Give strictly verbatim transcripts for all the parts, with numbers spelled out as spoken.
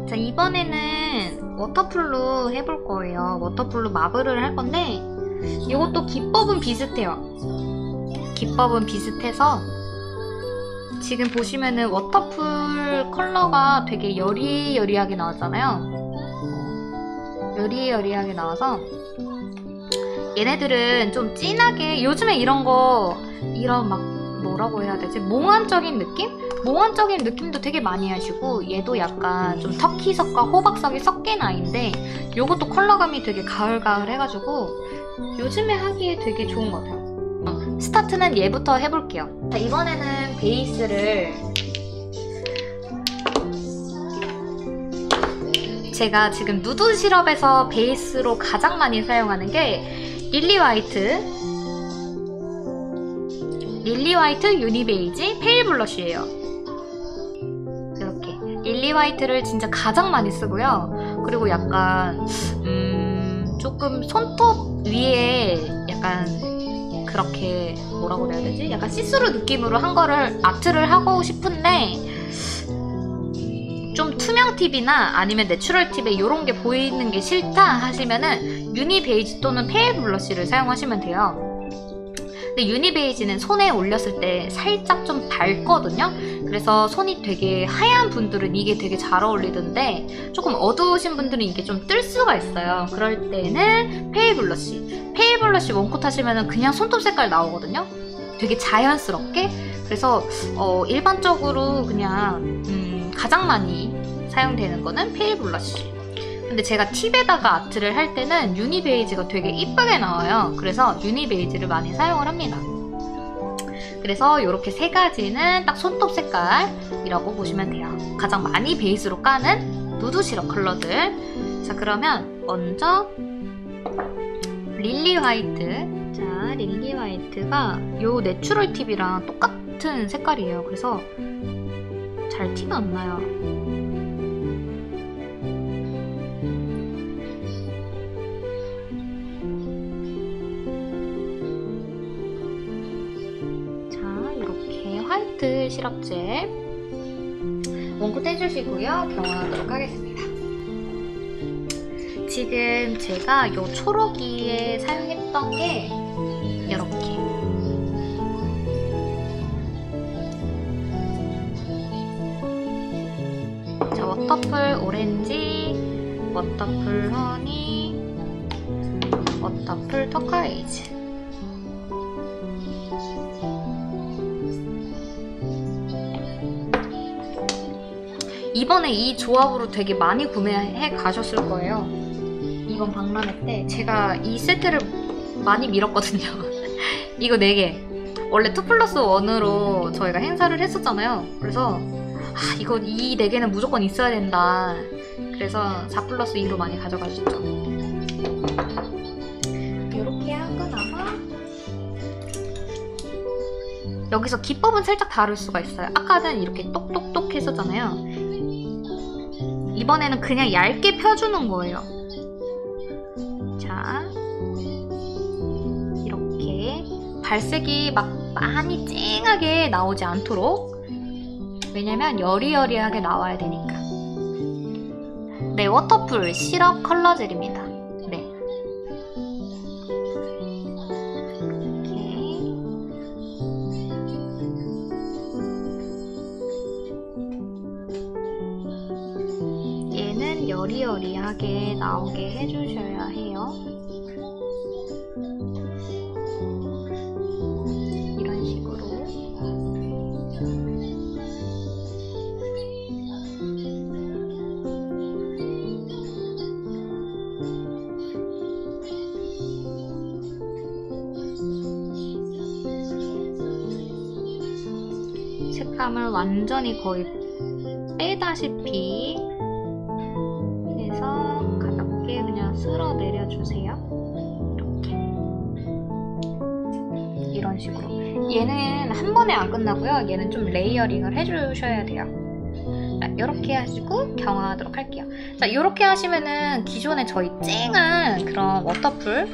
자, 이번에는 워터풀로 해볼 거예요. 워터풀로 마블을 할 건데 이것도 기법은 비슷해요. 기법은 비슷해서 지금 보시면은 워터풀 컬러가 되게 여리여리하게 나왔잖아요. 여리여리하게 나와서 얘네들은 좀 진하게, 요즘에 이런 거 이런 막 뭐라고 해야 되지? 몽환적인 느낌? 몽환적인 느낌도 되게 많이 하시고, 얘도 약간 좀 터키색과 호박색이 섞인 아이인데 요것도 컬러감이 되게 가을가을 해가지고 요즘에 하기에 되게 좋은 것 같아요. 스타트는 얘부터 해볼게요. 자, 이번에는 베이스를 제가 지금 누드 시럽에서 베이스로 가장 많이 사용하는 게 릴리 화이트 릴리 화이트 유니 베이지 페일 블러쉬예요. 이렇게 릴리 화이트를 진짜 가장 많이 쓰고요. 그리고 약간 음, 조금 손톱 위에 약간 그렇게 뭐라고 그래야 되지? 약간 시스루 느낌으로 한 거를 아트를 하고 싶은데 좀 투명 팁이나 아니면 내추럴 팁에 이런 게 보이는 게 싫다 하시면은 유니 베이지 또는 페일 블러쉬를 사용하시면 돼요. 근데 유니 베이지는 손에 올렸을 때 살짝 좀 밝거든요. 그래서 손이 되게 하얀 분들은 이게 되게 잘 어울리던데 조금 어두우신 분들은 이게 좀 뜰 수가 있어요. 그럴 때는 페일 블러쉬 페일 블러쉬 원콧 하시면 그냥 손톱 색깔 나오거든요. 되게 자연스럽게. 그래서 어, 일반적으로 그냥 음, 가장 많이 사용되는 거는 페일 블러쉬. 근데 제가 팁에다가 아트를 할 때는 유니 베이지가 되게 이쁘게 나와요. 그래서 유니 베이지를 많이 사용을 합니다. 그래서 이렇게 세 가지는 딱 손톱 색깔이라고 보시면 돼요. 가장 많이 베이스로 까는 누드 시럽 컬러들. 자, 그러면 먼저 릴리 화이트. 자, 릴리 화이트가 요 내추럴 팁이랑 똑같은 색깔이에요. 그래서 잘 티가 안 나요. 화이트 시럽젤 원콧 해주시고요. 경화하도록 하겠습니다. 지금 제가 이 초록이에 사용했던 게 이렇게 자, 워터풀 오렌지, 워터풀 허니, 워터풀 터카레이즈. 이번에 이 조합으로 되게 많이 구매해 가셨을 거예요. 이번 박람회 때 제가 이 세트를 많이 밀었거든요. 이거 네 개. 원래 이 플러스 일으로 저희가 행사를 했었잖아요. 그래서 아, 이거 이 네 개는 무조건 있어야 된다. 그래서 사 플러스 이로 많이 가져가셨죠. 이렇게 하고 나서 여기서 기법은 살짝 다를 수가 있어요. 아까는 이렇게 똑똑똑 했었잖아요. 이번에는 그냥 얇게 펴주는 거예요. 자, 이렇게 발색이 막 많이 쨍하게 나오지 않도록. 왜냐면 여리여리하게 나와야 되니까. 네, 워터풀 시럽 컬러젤입니다. 네. 여리여리하게 나오게 해주셔야 해요. 이런 식으로. 색감을 완전히 거의 빼다시피 가볍게 그냥 쓸어 내려주세요. 이렇게 이런 식으로. 얘는 한 번에 안 끝나고요. 얘는 좀 레이어링을 해주셔야 돼요. 자, 이렇게 하시고 경화하도록 할게요. 자, 이렇게 하시면은 기존에 저희 쨍한 그런 워터풀,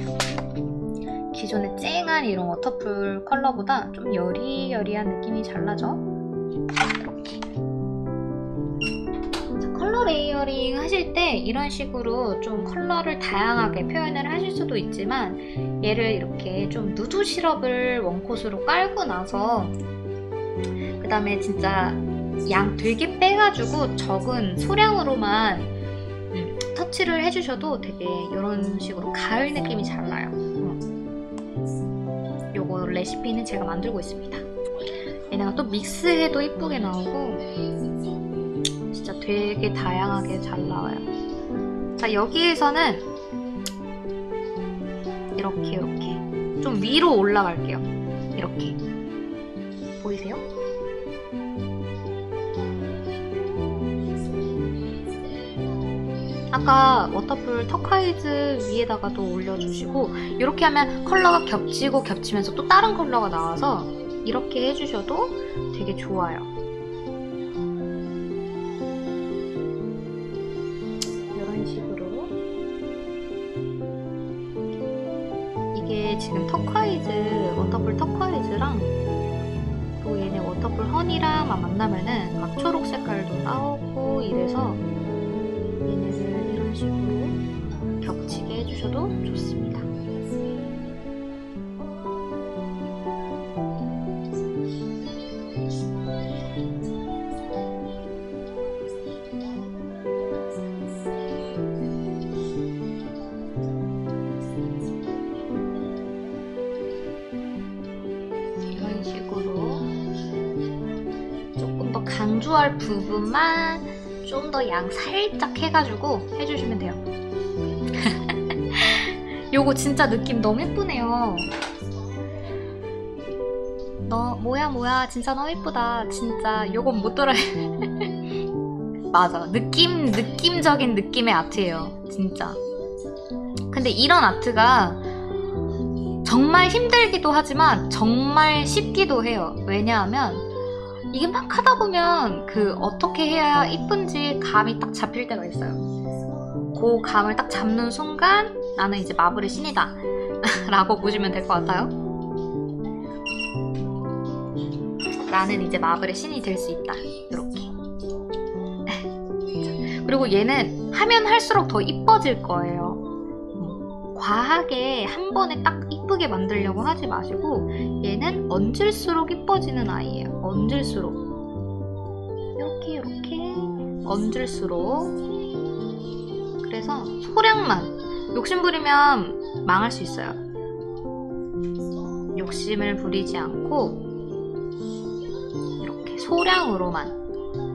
기존에 쨍한 이런 워터풀 컬러보다 좀 여리여리한 느낌이 잘 나죠? 이렇게. 자, 컬러를 레이어링 하실 때 이런 식으로 좀 컬러를 다양하게 표현을 하실 수도 있지만, 얘를 이렇게 좀 누드 시럽을 원콧으로 깔고 나서 그 다음에 진짜 양 되게 빼가지고 적은 소량으로만 음, 터치를 해주셔도 되게 이런 식으로 가을 느낌이 잘 나요. 음. 요거 레시피는 제가 만들고 있습니다. 얘네가 또 믹스해도 이쁘게 나오고 진짜 되게 다양하게 잘 나와요. 자, 여기에서는 이렇게 이렇게 좀 위로 올라갈게요. 이렇게 보이세요? 아까 워터풀 터카이즈 위에다가도 올려주시고, 이렇게 하면 컬러가 겹치고 겹치면서 또 다른 컬러가 나와서 이렇게 해주셔도 되게 좋아요. 이런 식으로. 이게 지금 터카이즈, 워터풀 터카이즈랑 또 얘네 워터풀 허니랑 막 만나면은 막 초록 색깔도 나오고 이래서 얘네를 이런 식으로 겹치게 해주셔도 좋습니다. 이런 식으로 조금 더 강조할 부분만 좀 더 양 살짝 해가지고 해주시면 돼요. 요거 진짜 느낌 너무 예쁘네요. 너 뭐야 뭐야 진짜 너무 예쁘다. 진짜 요건 못 돌아. 맞아, 느낌 느낌적인 느낌의 아트예요 진짜. 근데 이런 아트가 정말 힘들기도 하지만 정말 쉽기도 해요. 왜냐하면 이게 막 하다 보면 그 어떻게 해야 이쁜지 감이 딱 잡힐 때가 있어요. 그 감을 딱 잡는 순간 나는 이제 마블의 신이다 라고 보시면 될 것 같아요. 나는 이제 마블의 신이 될 수 있다. 이렇게. 그리고 얘는 하면 할수록 더 이뻐질 거예요. 과하게 한 번에 딱 이쁘게 만들려고 하지 마시고 얘는 얹을수록 이뻐지는 아이예요. 얹을수록 이렇게 이렇게 얹을수록. 그래서 소량만, 욕심부리면 망할 수 있어요. 욕심을 부리지 않고 이렇게 소량으로만.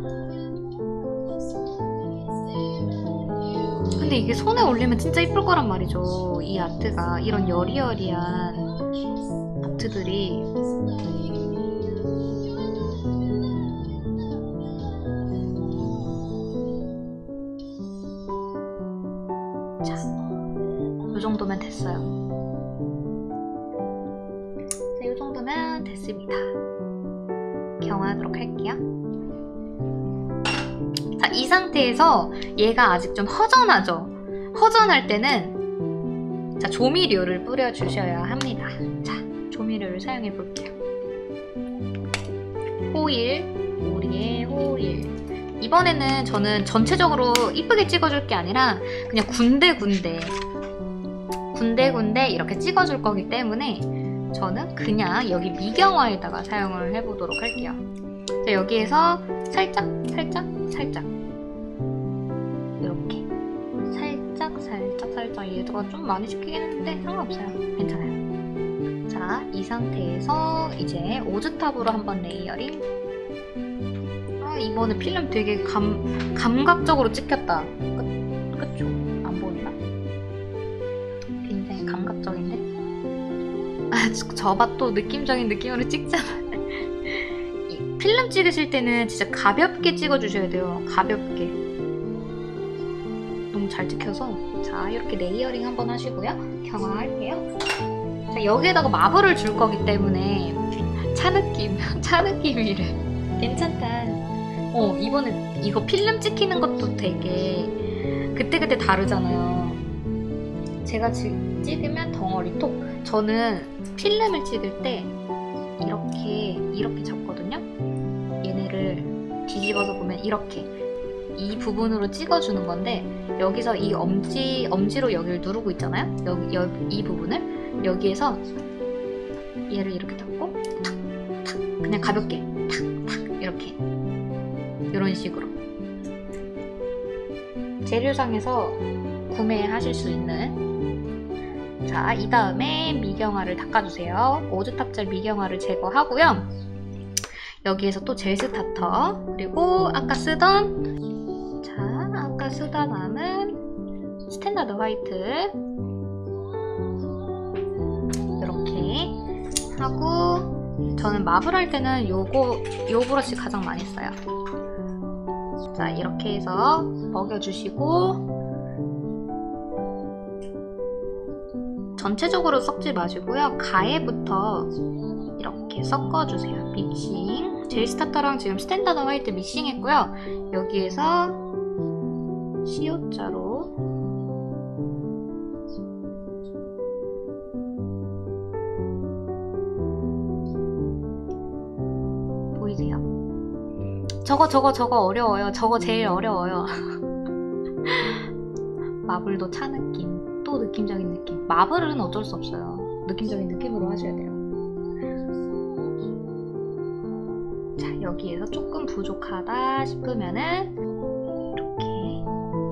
근데 이게 손에 올리면 진짜 이쁠 거란 말이죠. 이 아트가, 이런 여리여리한 아트들이. 자, 이 정도면 됐어요. 자, 이 정도면 됐습니다. 경화하도록 할게요. 자, 이 상태에서 얘가 아직 좀 허전하죠? 허전할 때는 자, 조미료를 뿌려주셔야 합니다. 자, 조미료를 사용해 볼게요. 호일, 우리의 호일. 이번에는 저는 전체적으로 이쁘게 찍어줄 게 아니라 그냥 군데군데 군데군데 이렇게 찍어줄 거기 때문에 저는 그냥 여기 미경화에다가 사용을 해보도록 할게요. 자, 여기에서 살짝 살짝 살짝 이렇게 살짝 살짝 살짝. 얘가 좀 많이 시키긴 했는데 상관없어요. 괜찮아요. 자, 이 상태에서 이제 오즈탑으로 한번 레이어링. 아, 이번에 필름 되게 감, 감각적으로 찍혔다. 그, 그쵸? 안 보이나? 굉장히 감각적인데? 아, 저봐 또 느낌적인 느낌으로 찍잖아. 이 필름 찍으실 때는 진짜 가볍게 찍어주셔야 돼요. 가볍게. 너무 잘 찍혀서. 자, 이렇게 레이어링 한번 하시고요. 경화할게요. 자, 여기에다가 마블을 줄 거기 때문에 차 느낌, 차 느낌이래. 괜찮다. 어, 이번에 이거 필름 찍히는 것도 되게 그때그때 다르잖아요. 제가 지금 찍으면 덩어리 톡. 저는 필름을 찍을 때 이렇게 이렇게 잡거든요. 얘네를 뒤집어서 보면 이렇게 이 부분으로 찍어주는 건데, 여기서 이 엄지, 엄지로 여기를 누르고 있잖아요? 여기, 여기 이 부분을 여기에서 얘를 이렇게 잡고 탁, 탁, 그냥 가볍게 탁, 탁 이렇게 이런 식으로 재료상에서 구매하실 수 있는. 자, 이 다음에 미경화를 닦아주세요. 오즈탑젤 미경화를 제거하고요. 여기에서 또 젤 스타터, 그리고 아까 쓰던 자 아까 쓰다 남은 스탠다드 화이트 이렇게 하고, 저는 마블 할 때는 요거 요 브러쉬 가장 많이 써요. 자, 이렇게 해서 먹여주시고, 전체적으로 섞지 마시고요. 가에부터 이렇게 섞어주세요. 믹싱. 젤 스타터랑 지금 스탠다드 화이트 믹싱했고요. 여기에서 시오자로 보이세요? 저거 저거 저거 어려워요. 저거 제일 어려워요. 마블도 차 느낌, 또 느낌적인 느낌. 마블은 어쩔 수 없어요. 느낌적인 느낌으로 하셔야 돼요. 자, 여기에서 조금 부족하다 싶으면은 이렇게,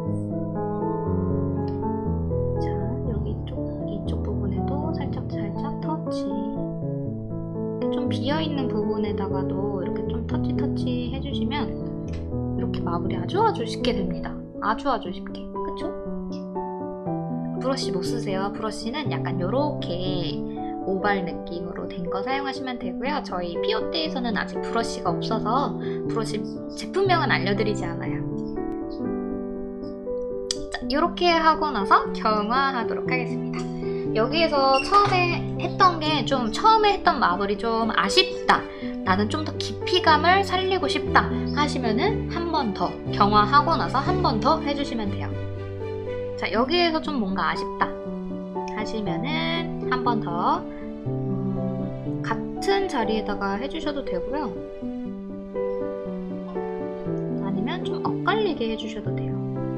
자, 여기 쪽, 이쪽 부분에도 살짝 살짝 터치. 좀 비어있는 부분에다가도 이렇게 좀 터치 터치 해주시면 이렇게 마블이 아주 아주 쉽게 됩니다. 아주 아주 쉽게. 그쵸? 브러쉬 못 쓰세요. 브러쉬는 약간 요렇게 오발 느낌으로 된 거 사용하시면 되고요. 저희 피오떼에서는 아직 브러쉬가 없어서 브러쉬 제품명은 알려드리지 않아요. 자, 이렇게 하고 나서 경화하도록 하겠습니다. 여기에서 처음에 했던 게 좀, 처음에 했던 마블이 좀 아쉽다, 나는 좀 더 깊이감을 살리고 싶다 하시면은 한 번 더 경화하고 나서 한 번 더 해주시면 돼요. 자, 여기에서 좀 뭔가 아쉽다 하시면은 한 번 더 음, 같은 자리에다가 해주셔도 되고요. 아니면 좀 엇갈리게 해주셔도 돼요.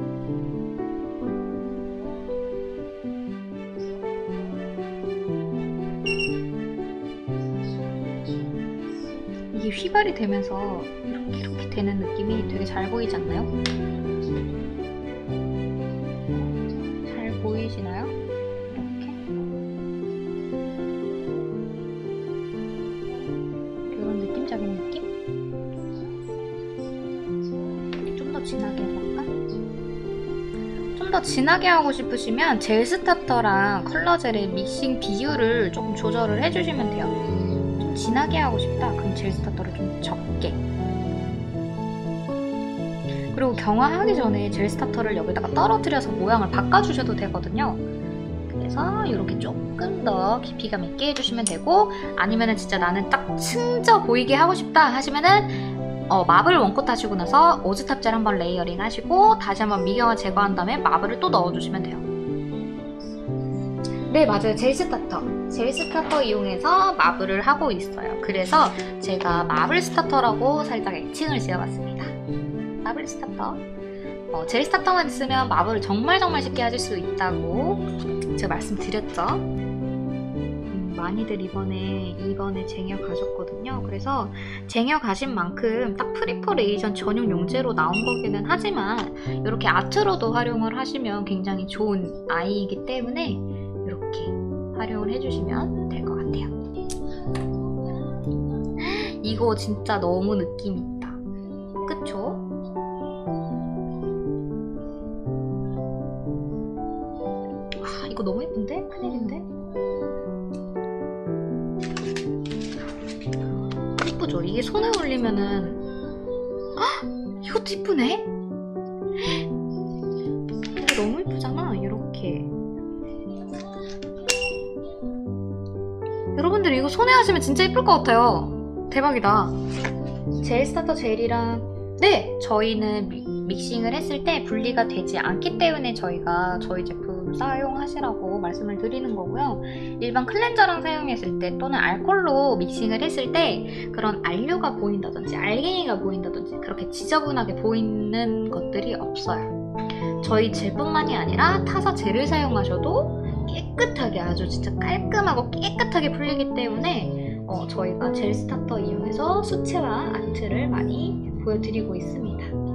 이게 휘발이 되면서 이렇게 이렇게 되는 느낌이 되게 잘 보이지 않나요? 잘 보이시나요? 이렇게 이런 느낌적인 느낌? 좀 더 진하게 해볼까? 좀 더 진하게 하고 싶으시면 젤 스타터랑 컬러 젤의 믹싱 비율을 조금 조절을 해주시면 돼요. 진하게 하고 싶다? 그럼 젤 스타터를 좀 적게. 그리고 경화하기 전에 젤 스타터를 여기다가 떨어뜨려서 모양을 바꿔주셔도 되거든요. 그래서 이렇게 조금 더 깊이감 있게 해주시면 되고, 아니면은 진짜 나는 딱 층져 보이게 하고 싶다 하시면은 어, 마블 원콧 하시고 나서 오즈탑젤 한번 레이어링 하시고 다시 한번 미경화 제거한 다음에 마블을 또 넣어주시면 돼요. 네, 맞아요. 젤 스타터. 젤 스타터 이용해서 마블을 하고 있어요. 그래서 제가 마블 스타터라고 살짝 애칭을 지어봤습니다. 마블 스타터. 어, 젤 스타터만 있으면 마블을 정말 정말 쉽게 하실 수 있다고 제가 말씀드렸죠. 음, 많이들 이번에 이번에 쟁여 가셨거든요. 그래서 쟁여 가신 만큼 딱 프리퍼레이션 전용 용제로 나온 거기는 하지만 이렇게 아트로도 활용을 하시면 굉장히 좋은 아이이기 때문에 이렇게 활용을 해주시면 될 것 같아요. 이거 진짜 너무 느낌 있다. 그쵸? 아, 이거 너무 예쁜데? 큰일인데? 예쁘죠? 이게 손에 올리면은 헉! 이것도 예쁘네? 이거 너무 예쁘잖아. 이렇게 여러분들 이거 손에 하시면 진짜 예쁠 것 같아요. 대박이다. 젤 스타터 젤이랑, 네! 저희는 미, 믹싱을 했을 때 분리가 되지 않기 때문에 저희가 저희 제품 사용하시라고 말씀을 드리는 거고요. 일반 클렌저랑 사용했을 때 또는 알콜로 믹싱을 했을 때 그런 알료가 보인다든지 알갱이가 보인다든지 그렇게 지저분하게 보이는 것들이 없어요. 저희 젤뿐만이 아니라 타사 젤을 사용하셔도 깨끗하게, 아주 진짜 깔끔하고 깨끗하게 풀리기 때문에 어, 저희가 젤 스타터 이용해서 수채화 아트를 많이 보여드리고 있습니다.